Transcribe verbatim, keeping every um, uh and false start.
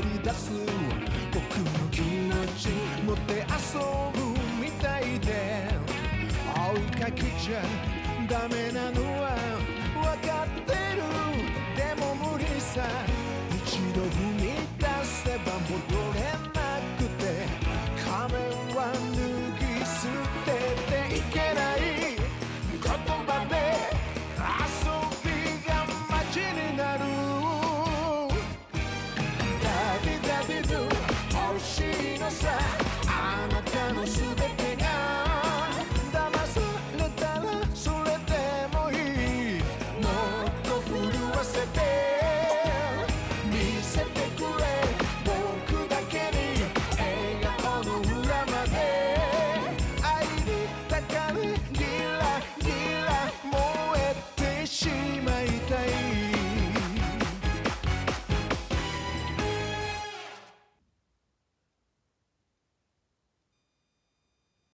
り出す僕の気持ち持って遊ぶみたいで追いかけちゃダメなのは分かってるでも無理さ一度踏み出せば戻れなくて仮面は脱ぎ捨てていけない言葉で遊びが街になるダビダビド欲しいのさあなたの姿